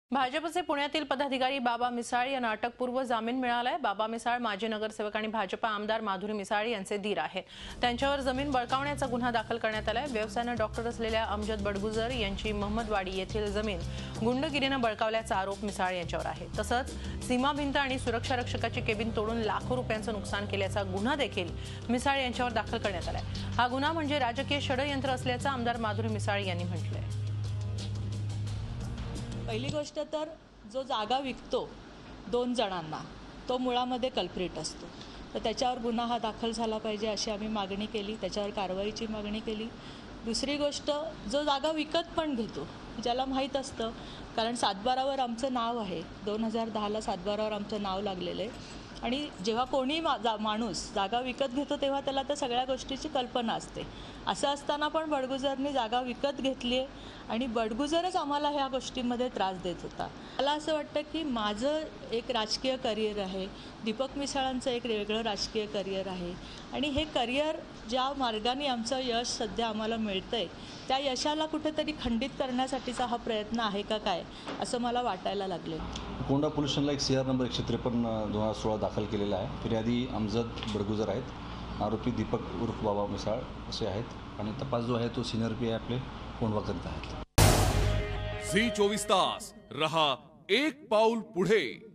भाजपचे पुण्यातील पदाधिकारी बाबा मिसाळ यांना अटकपूर्व जामीन मिळालाय। बाबा मिसाळ माजी नगरसेवक आणि भाजपा आमदार माधुरी मिसाळ यांचे दीर आहेत। त्यांच्यावर जमीन बळकावण्याचा गुन्हा दाखल करण्यात आलाय। व्यवसायाने डॉक्टर असलेल्या अमजद बडगुजर यांची महमदवाडी येथील जमीन गुंडगिरीने बळकावल्याचा आरोप मिसाळ यांच्यावर आहे। तसंच सीमा भिंत आणि सुरक्षा रक्षकाची केबिन तोडून लाखो रुपयांचं नुकसान केल्याचा गुन्हा देखील मिसाळ यांच्यावर दाखल करण्यात आलाय। हा गुन्हा म्हणजे राजकीय षडयंत्र असल्याचं आमदार माधुरी मिसाळ यांनी म्हटलंय। पहिली गोष्ट तर जो जागा विकतो 2 जणांना तो मुळामध्ये कल्प्रिट असतो, तर त्याच्यावर गुन्हा हा दाखल झाला पाहिजे अशी आम्ही मागणी केली, त्याच्यावर कारवाईची मागणी केली। दुसरी गोष्ट जो जागा विकत पण घेतो, ज्याला माहीत असतं, कारण 7/12वर आमचं नाव आहे, 2010ला 7/12वर आमचं नाव लागलेलं आहे आणि जेव्हा कोणी माणूस जागा विकत घेतो तेव्हा त्याला त्या सगळ्या गोष्टीची कल्पना असते। असं असताना पण बडगुजरनी जागा विकत घेतली आहे आणि बडगुजरच आम्हाला ह्या गोष्टींमध्ये त्रास देत होता। मला असं वाटतं की माझं एक राजकीय करिअर आहे, दीपक मिसाळांचं एक वेगळं राजकीय करिअर आहे आणि हे करिअर ज्या मार्गाने आमचं यश सध्या आम्हाला मिळतंय त्या यशाला कुठेतरी खंडित करण्यासाठीचा हा प्रयत्न आहे का काय असं मला वाटायला लागले। कोंढा पोलीस स्टेशनला एक CR नंबर 153/2016 दाखल केलेला आहे। फिर्यादी अमजद बडगुजर आहेत, आरोपी दीपक उर्फ बाबा मिसाळ असे आहेत आणि तपास जो आहे तो सीनियर PI आपले कोंढवा करीत आहेत। झी 24 तास रहा एक पाऊल पुढे।